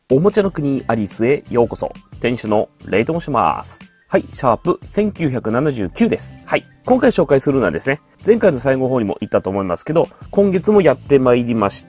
おもちゃの国アリスへようこそ。店主のレイと申します。はい、シャープ1979です。はい、今回紹介するのはですね、前回の最後の方にも言ったと思いますけど、今月もやってまいりました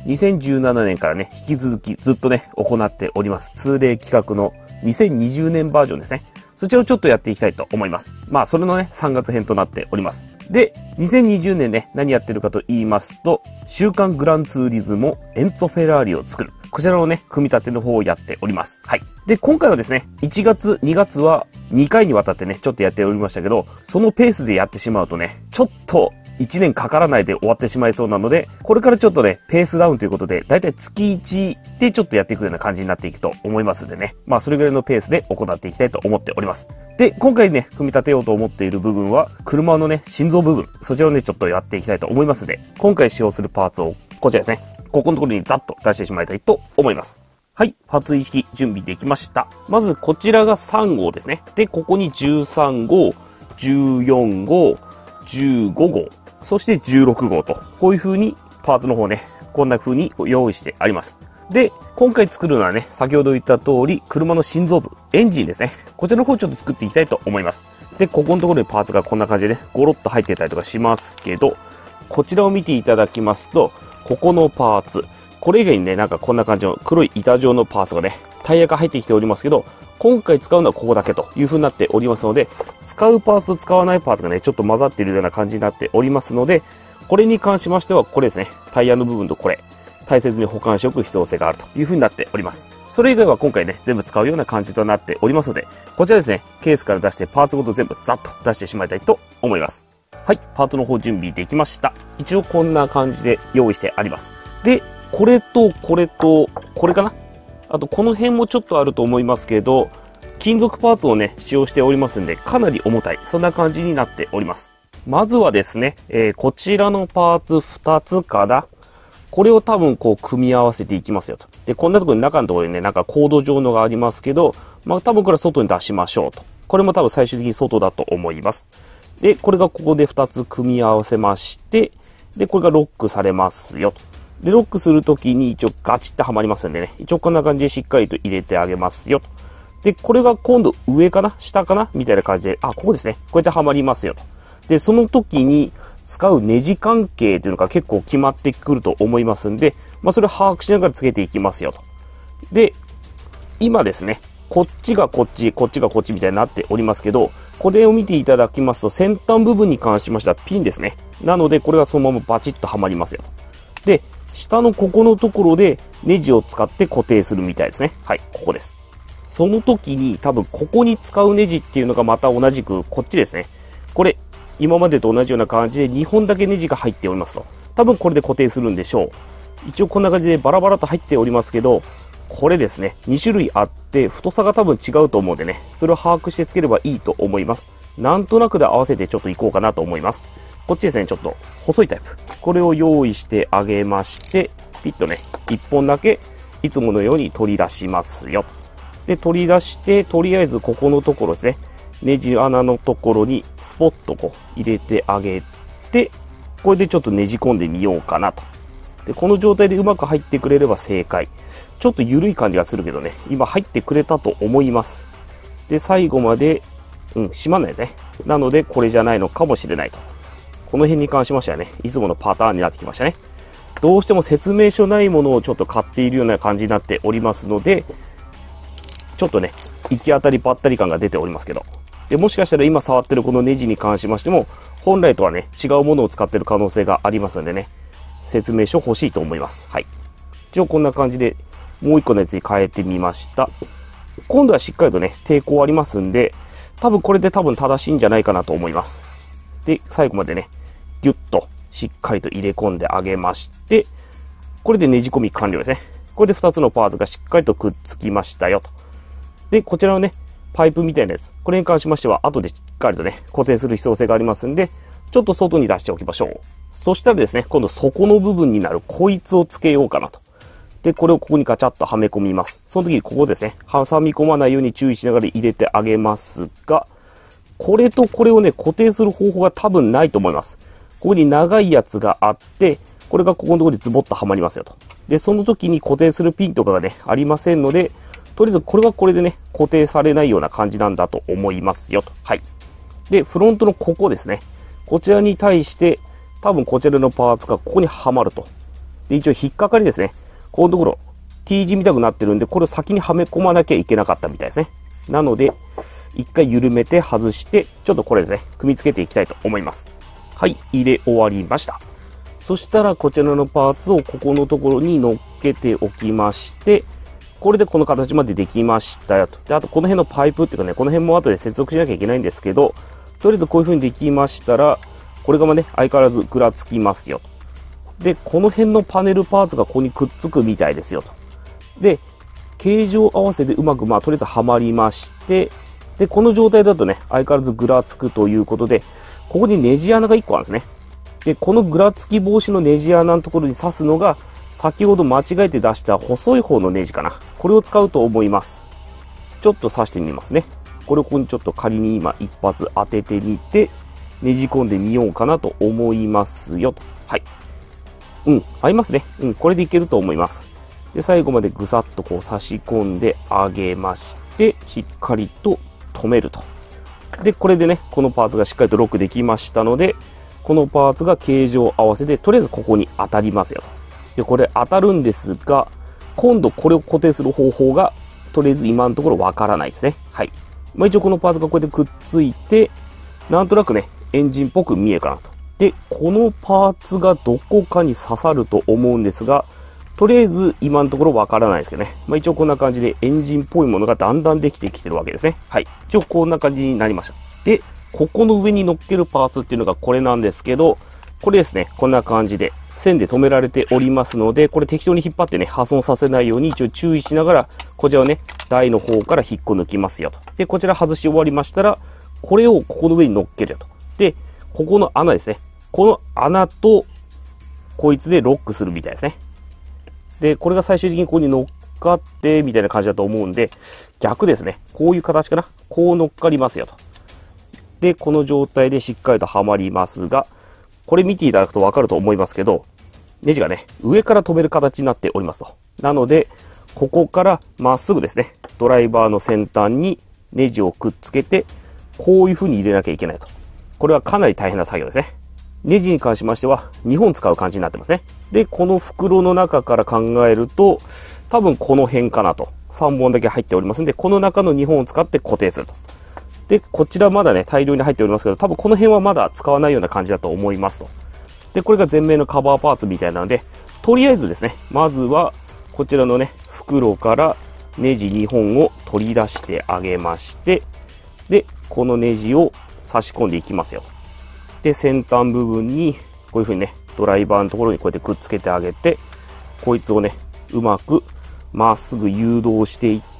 、2017年からね、引き続きずっとね、行っております。通例企画の2020年バージョンですね。そちらをちょっとやっていきたいと思います。まあ、それのね、3月編となっております。で、2020年ね、何やってるかと言いますと、週刊グランツーリズモエンツォフェラーリを作る。こちらのね、組み立ての方をやっております。はい。で、今回はですね、1月、2月は2回にわたってね、ちょっとやっておりましたけど、そのペースでやってしまうとね、ちょっと1年かからないで終わってしまいそうなので、これからちょっとね、ペースダウンということで、だいたい月1でちょっとやっていくような感じになっていくと思いますんでね。まあ、それぐらいのペースで行っていきたいと思っております。で、今回ね、組み立てようと思っている部分は、車のね、心臓部分、そちらをね、ちょっとやっていきたいと思いますので、今回使用するパーツを、こちらですね。ここのところにざっと出してしまいたいと思います。はい。パーツ一式準備できました。まず、こちらが3号ですね。で、ここに13号、14号、15号、そして16号と、こういう風にパーツの方ね、こんな風に用意してあります。で、今回作るのはね、先ほど言った通り、車の心臓部、エンジンですね。こちらの方ちょっと作っていきたいと思います。で、ここのところにパーツがこんな感じでね、ゴロッと入ってたりとかしますけど、こちらを見ていただきますと、ここのパーツ、これ以外にね、なんかこんな感じの黒い板状のパーツがね、タイヤが入ってきておりますけど、今回使うのはここだけという風になっておりますので、使うパーツと使わないパーツがね、ちょっと混ざっているような感じになっておりますので、これに関しましては、これですね、タイヤの部分とこれ、大切に保管しておく必要性があるという風になっております。それ以外は今回ね、全部使うような感じとなっておりますので、こちらですね、ケースから出してパーツごと全部ざっと出してしまいたいと思います。はい、パーツの方準備できました。一応こんな感じで用意してあります。で、これとこれとこれかな、あとこの辺もちょっとあると思いますけど、金属パーツをね使用しておりますんで、かなり重たい、そんな感じになっております。まずはですね、こちらのパーツ2つから、これを多分こう組み合わせていきますよと。で、こんなところに中のところにね、なんかコード状のがありますけど、まあ多分これは外に出しましょうと。これも多分最終的に外だと思います。で、これがここで2つ組み合わせまして、で、これがロックされますよと。で、ロックするときに一応ガチッとはまりますんでね、一応こんな感じでしっかりと入れてあげますよと。で、これが今度上かな下かなみたいな感じで、ここですね。こうやってはまりますよと。で、その時に使うネジ関係というのが結構決まってくると思いますんで、まあそれを把握しながらつけていきますよと。で、今ですね、こっちがこっち、こっちがこっちみたいになっておりますけど、これを見ていただきますと、先端部分に関しましてはピンですね。なので、これがそのままバチッとはまりますよと。で、下のここのところでネジを使って固定するみたいですね。はい、ここです。その時に多分ここに使うネジっていうのがまた同じくこっちですね。これ、今までと同じような感じで2本だけネジが入っておりますと。多分これで固定するんでしょう。一応こんな感じでバラバラと入っておりますけど、これですね、2種類あって太さが多分違うと思うんでね、それを把握してつければいいと思います。なんとなくで合わせてちょっといこうかなと思います。こっちですね、ちょっと細いタイプ。これを用意してあげまして、ピッとね、1本だけいつものように取り出しますよ。で、取り出して、とりあえずここのところですね、ネジ穴のところにスポッとこう入れてあげて、これでちょっとねじ込んでみようかなと。で、この状態でうまく入ってくれれば正解。ちょっと緩い感じがするけどね、今入ってくれたと思います。で、最後まで、閉まんないですね。なので、これじゃないのかもしれないと。この辺に関しましてはね、いつものパターンになってきましたね。どうしても説明書ないものをちょっと買っているような感じになっておりますので、ちょっとね、行き当たりばったり感が出ておりますけど。で、もしかしたら今触ってるこのネジに関しましても、本来とはね、違うものを使ってる可能性がありますのでね、説明書欲しいと思います。はい。一応こんな感じで、もう一個のやつに変えてみました。今度はしっかりとね、抵抗ありますんで、多分これで多分正しいんじゃないかなと思います。で、最後までね、ギュッとしっかりと入れ込んであげまして、これでねじ込み完了ですね。これで2つのパーツがしっかりとくっつきましたよと。で、こちらのね、パイプみたいなやつ、これに関しましては後でしっかりとね、固定する必要性がありますんで、ちょっと外に出しておきましょう。そしたらですね、今度底の部分になるこいつをつけようかなと。で、これをここにガチャッとはめ込みます。その時にここですね、挟み込まないように注意しながら入れてあげますが、これとこれをね、固定する方法が多分ないと思います。ここに長いやつがあって、これがここのところにズボッとはまりますよと。 で、その時に固定するピンとかがね、ありませんので、とりあえずこれはこれでね、固定されないような感じなんだと思いますよと。はい。で、フロントのここですね。こちらに対して、多分こちらのパーツがここにはまると。で、一応引っかかりですね。このところ、T 字みたくなってるんで、これを先にはめ込まなきゃいけなかったみたいですね。なので、一回緩めて外して、ちょっとこれですね、組み付けていきたいと思います。はい、入れ終わりました。そしたら、こちらのパーツをここのところに乗っけておきまして、これでこの形までできましたよと。で、あとこの辺のパイプっていうかね、この辺も後で接続しなきゃいけないんですけど、とりあえずこういう風にできましたら、これがね、相変わらずぐらつきますよと。で、この辺のパネルパーツがここにくっつくみたいですよと。で、形状合わせでうまくとりあえずはまりまして、で、この状態だとね、相変わらずぐらつくということで、ここにネジ穴が1個あるんですね。で、このぐらつき防止のネジ穴のところに刺すのが、先ほど間違えて出した細い方のネジかな。これを使うと思います。ちょっと刺してみますね。これをここにちょっと仮に今一発当ててみて、ねじ込んでみようかなと思いますよと。はい。合いますね。これでいけると思います。で、最後までぐさっとこう差し込んであげまして、しっかりと止めると。で、これでね、このパーツがしっかりとロックできましたので、このパーツが形状合わせで、とりあえずここに当たりますよと。で、これ当たるんですが、今度これを固定する方法が、とりあえず今のところわからないですね。はい。一応このパーツがこうやってくっついて、なんとなくね、エンジンっぽく見えるかなと。で、このパーツがどこかに刺さると思うんですが、とりあえず今のところわからないですけどね。一応こんな感じでエンジンっぽいものがだんだんできてきてるわけですね。はい。一応こんな感じになりました。で、ここの上に乗っけるパーツっていうのがこれなんですけど、これですね、こんな感じで線で止められておりますので、これ適当に引っ張ってね、破損させないように一応注意しながら、こちらをね、台の方から引っこ抜きますよと。で、こちら外し終わりましたら、これをここの上に乗っけるよと。で、ここの穴ですね。この穴と、こいつでロックするみたいですね。で、これが最終的にここに乗っかって、みたいな感じだと思うんで、逆ですね。こういう形かな。こう乗っかりますよと。で、この状態でしっかりとはまりますが、これ見ていただくとわかると思いますけど、ネジがね、上から止める形になっておりますと。なので、ここからまっすぐですね、ドライバーの先端にネジをくっつけて、こういう風に入れなきゃいけないと。これはかなり大変な作業ですね。ネジに関しましては2本使う感じになってますね。で、この袋の中から考えると、多分この辺かなと。3本だけ入っておりますんで、この中の2本を使って固定すると。で、こちらまだね、大量に入っておりますけど、多分この辺はまだ使わないような感じだと思いますと。で、これが前面のカバーパーツみたいなので、とりあえずですね、まずは、こちらのね、袋からネジ2本を取り出してあげまして、で、このネジを差し込んでいきますよ。で、先端部分に、こういう風にね、ドライバーのところにこうやってくっつけてあげて、こいつをね、うまくまっすぐ誘導していって、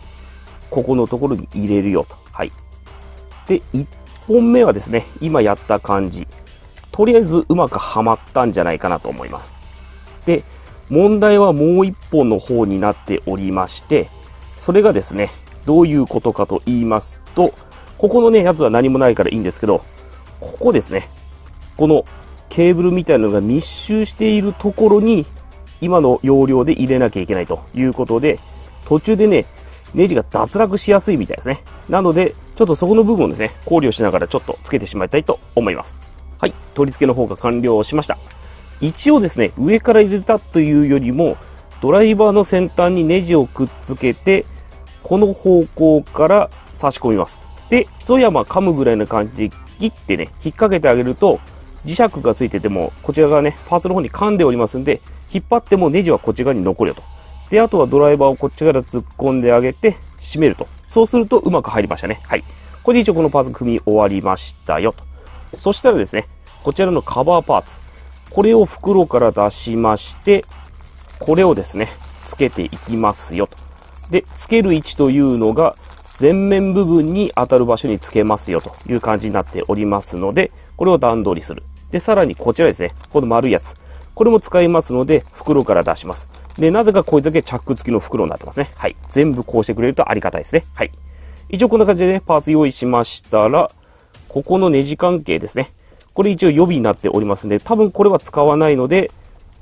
ここのところに入れるよと。はい。で、1本目はですね、今やった感じ。とりあえずうまくはまったんじゃないかなと思います。で、問題はもう1本の方になっておりまして、それがですね、どういうことかと言いますと、ここのね、やつは何もないからいいんですけど、ここですね、このケーブルみたいなのが密集しているところに、今の容量で入れなきゃいけないということで、途中でね、ネジが脱落しやすいみたいですね。なので、ちょっとそこの部分をですね、考慮しながらちょっとつけてしまいたいと思います。はい、取り付けの方が完了しました。一応ですね、上から入れたというよりも、ドライバーの先端にネジをくっつけて、この方向から差し込みます。で、一山噛むぐらいな感じでギッてね、引っ掛けてあげると、磁石がついてても、こちら側ね、パーツの方に噛んでおりますんで、引っ張ってもネジはこっち側に残るよと。で、あとはドライバーをこっちから突っ込んであげて、締めると。そうするとうまく入りましたね。はい。これで一応このパーツ組み終わりましたよと。そしたらですね、こちらのカバーパーツ。これを袋から出しまして、これをですね、つけていきますよと。で、つける位置というのが、前面部分に当たる場所につけますよという感じになっておりますので、これを段取りする。で、さらにこちらですね、この丸いやつ。これも使いますので、袋から出します。で、なぜかこいつだけチャック付きの袋になってますね。はい。全部こうしてくれるとありがたいですね。はい。一応こんな感じでね、パーツ用意しましたら、ここのネジ関係ですね。これ一応予備になっておりますので、多分これは使わないので、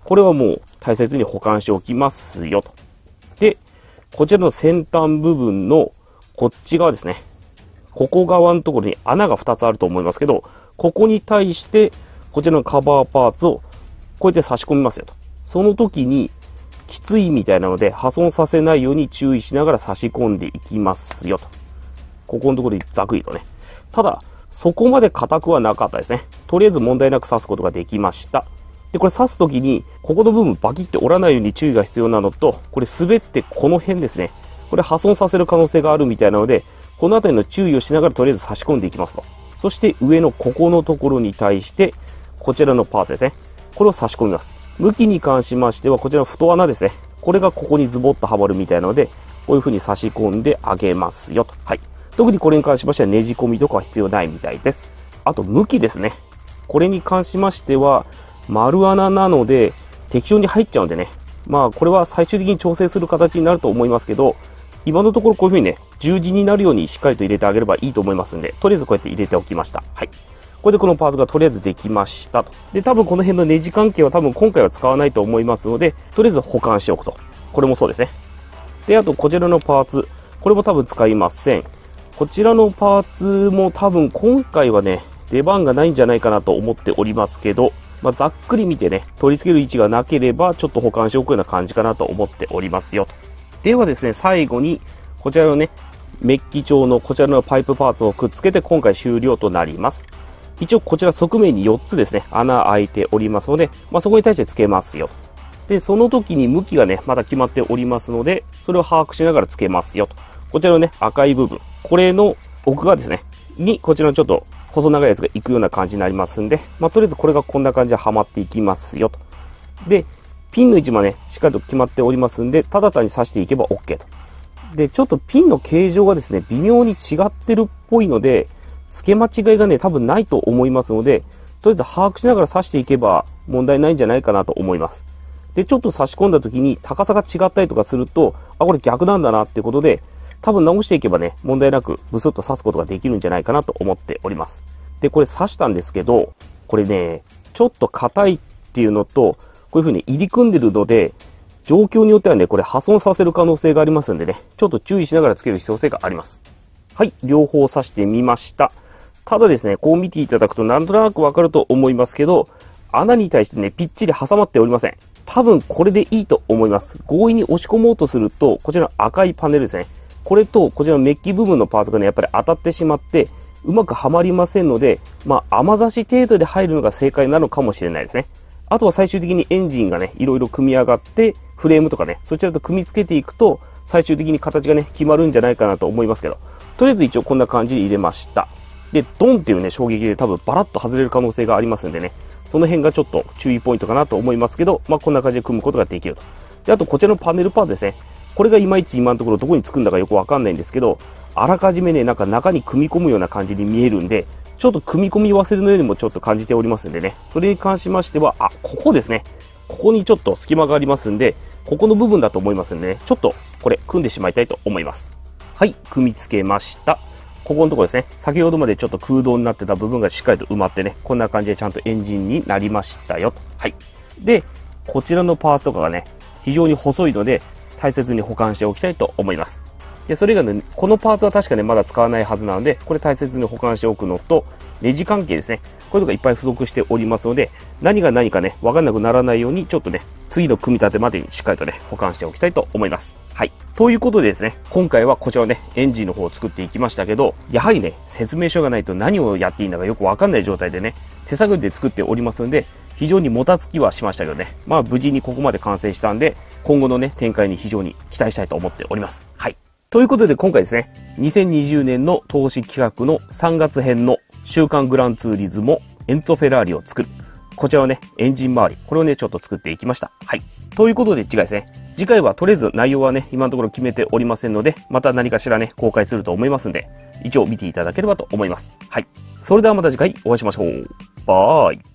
これはもう大切に保管しておきますよと。で、こちらの先端部分のこっち側ですね。ここ側のところに穴が2つあると思いますけど、ここに対してこちらのカバーパーツをこうやって差し込みますよと。その時にきついみたいなので破損させないように注意しながら差し込んでいきますよと。ここのところにざくりとね。ただ、そこまで硬くはなかったですね。とりあえず問題なく刺すことができました。で、これ刺すときに、ここの部分バキって折らないように注意が必要なのと、これ滑ってこの辺ですね。これ破損させる可能性があるみたいなので、この辺りの注意をしながらとりあえず差し込んでいきますと。そして上のここのところに対して、こちらのパーツですね。これを差し込みます。向きに関しましては、こちらの太穴ですね。これがここにズボッとはまるみたいなので、こういう風に差し込んであげますよと。はい。特にこれに関しましてはねじ込みとかは必要ないみたいです。あと向きですね。これに関しましては丸穴なので適当に入っちゃうんでね。まあこれは最終的に調整する形になると思いますけど、今のところこういう風にね、十字になるようにしっかりと入れてあげればいいと思いますんで、とりあえずこうやって入れておきました。はい。これでこのパーツがとりあえずできましたと。で、多分この辺のネジ関係は多分今回は使わないと思いますので、とりあえず保管しておくと。これもそうですね。で、あとこちらのパーツ。これも多分使いません。こちらのパーツも多分今回はね、出番がないんじゃないかなと思っておりますけど、まあ、ざっくり見てね、取り付ける位置がなければちょっと保管しておくような感じかなと思っておりますよと。ではですね、最後にこちらのね、メッキ調のこちらのパイプパーツをくっつけて今回終了となります。一応こちら側面に4つですね、穴開いておりますので、まあ、そこに対して付けますよ。で、その時に向きがね、まだ決まっておりますので、それを把握しながら付けますよと。こちらのね、赤い部分。これの奥側ですね。に、こちらのちょっと細長いやつが行くような感じになりますんで、まあ、とりあえずこれがこんな感じではまっていきますよと。で、ピンの位置もね、しっかりと決まっておりますんで、ただ単に刺していけば OK と。で、ちょっとピンの形状がですね、微妙に違ってるっぽいので、付け間違いがね、多分ないと思いますので、とりあえず把握しながら刺していけば問題ないんじゃないかなと思います。で、ちょっと差し込んだ時に高さが違ったりとかすると、あ、これ逆なんだなってことで、多分直していけばね、問題なくブスッと刺すことができるんじゃないかなと思っております。で、これ刺したんですけど、これね、ちょっと硬いっていうのと、こういう風に入り組んでるので、状況によってはね、これ破損させる可能性がありますんでね、ちょっと注意しながらつける必要性があります。はい、両方刺してみました。ただですね、こう見ていただくとなんとなくわかると思いますけど、穴に対してね、ぴっちり挟まっておりません。多分これでいいと思います。強引に押し込もうとすると、こちらの赤いパネルですね。これとこちらのメッキ部分のパーツがね、やっぱり当たってしまって、うまくはまりませんので、まあ、雨差し程度で入るのが正解なのかもしれないですね。あとは最終的にエンジンがね、いろいろ組み上がって、フレームとかね、そちらと組み付けていくと、最終的に形がね、決まるんじゃないかなと思いますけど、とりあえず一応こんな感じで入れました。で、ドンっていうね、衝撃で多分バラッと外れる可能性がありますんでね、その辺がちょっと注意ポイントかなと思いますけど、まあこんな感じで組むことができると。で、あとこちらのパネルパーツですね。これがいまいち今のところどこにつくんだかよくわかんないんですけど、あらかじめね、なんか中に組み込むような感じに見えるんで、ちょっと組み込み忘れのようにもちょっと感じておりますんでね、それに関しましては、あ、ここですね。ここにちょっと隙間がありますんで、ここの部分だと思いますんでね、ちょっとこれ組んでしまいたいと思います。はい、組み付けました。ここのところですね、先ほどまでちょっと空洞になってた部分がしっかりと埋まってね、こんな感じでちゃんとエンジンになりましたよと。はい。で、こちらのパーツとかがね、非常に細いので、大切に保管しておきたいと思います。で、それがね、このパーツは確かね、まだ使わないはずなので、これ大切に保管しておくのと、ネジ関係ですね。こういうのがいっぱい付属しておりますので、何が何かね、わかんなくならないように、ちょっとね、次の組み立てまでにしっかりとね、保管しておきたいと思います。はい。ということでですね、今回はこちらのね、エンジンの方を作っていきましたけど、やはりね、説明書がないと何をやっていいんだかよくわかんない状態でね、手探りで作っておりますので、非常にもたつきはしましたけどね、まあ無事にここまで完成したんで、今後のね、展開に非常に期待したいと思っております。はい。ということで今回ですね、2020年の投資企画の3月編の週刊グランツーリズモエンツォ・フェラーリを作る。こちらのね、エンジン周り、これをね、ちょっと作っていきました。はい。ということで次回ですね、次回はとりあえず内容はね、今のところ決めておりませんので、また何かしらね、公開すると思いますんで、一応見ていただければと思います。はい。それではまた次回お会いしましょう。バイ。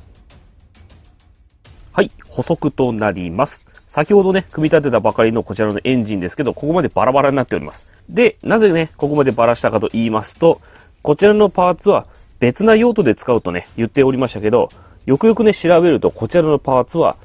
はい、補足となります。先ほどね、組み立てたばかりのこちらのエンジンですけど、ここまでバラバラになっております。で、なぜね、ここまでバラしたかと言いますと、こちらのパーツは別な用途で使うとね、言っておりましたけど、よくよくね、調べるとこちらのパーツは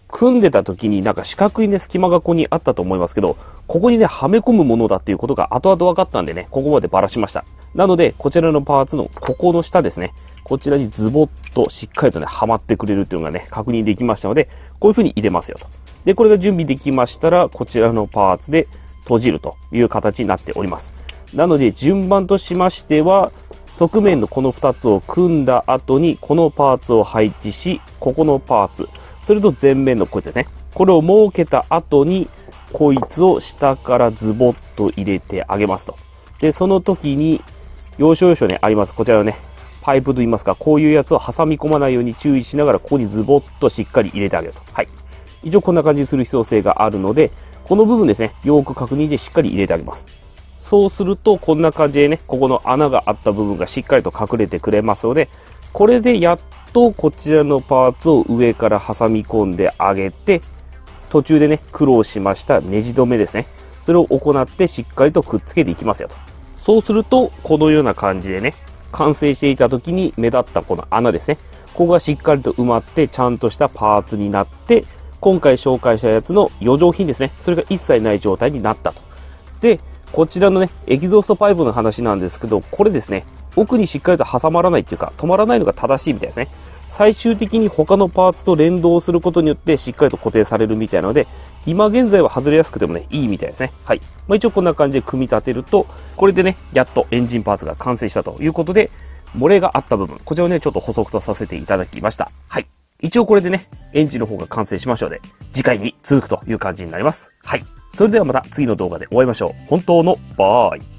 組んでた時になんか四角いね、隙間がここにあったと思いますけど、ここにね、はめ込むものだっていうことが後々分かったんでね、ここまでばらしました。なので、こちらのパーツのここの下ですね、こちらにズボッとしっかりとね、はまってくれるっていうのがね、確認できましたので、こういう風に入れますよと。で、これが準備できましたら、こちらのパーツで閉じるという形になっております。なので、順番としましては、側面のこの2つを組んだ後に、このパーツを配置し、ここのパーツ、それと前面のこいつですね。これを設けた後に、こいつを下からズボッと入れてあげますと。で、その時に、要所要所ね、あります。こちらのね、パイプといいますか、こういうやつを挟み込まないように注意しながら、ここにズボッとしっかり入れてあげると。はい。一応こんな感じにする必要性があるので、この部分ですね、よく確認してしっかり入れてあげます。そうすると、こんな感じでね、ここの穴があった部分がしっかりと隠れてくれますので、これでやっとこちらのパーツを上から挟み込んであげて、途中でね、苦労しましたネジ止めですね。それを行ってしっかりとくっつけていきますよと。そうすると、このような感じでね、完成していた時に目立ったこの穴ですね。ここがしっかりと埋まって、ちゃんとしたパーツになって、今回紹介したやつの余剰品ですね。それが一切ない状態になったと。で、こちらのね、エキゾーストパイプの話なんですけど、これですね、奥にしっかりと挟まらないっていうか、止まらないのが正しいみたいですね。最終的に他のパーツと連動することによってしっかりと固定されるみたいなので、今現在は外れやすくてもね、いいみたいですね。はい。一応こんな感じで組み立てると、これでね、やっとエンジンパーツが完成したということで、漏れがあった部分、こちらをね、ちょっと補足とさせていただきました。はい。一応これでね、エンジンの方が完成しましたので、次回に続くという感じになります。はい。それではまた次の動画でお会いしましょう。本当のバイ。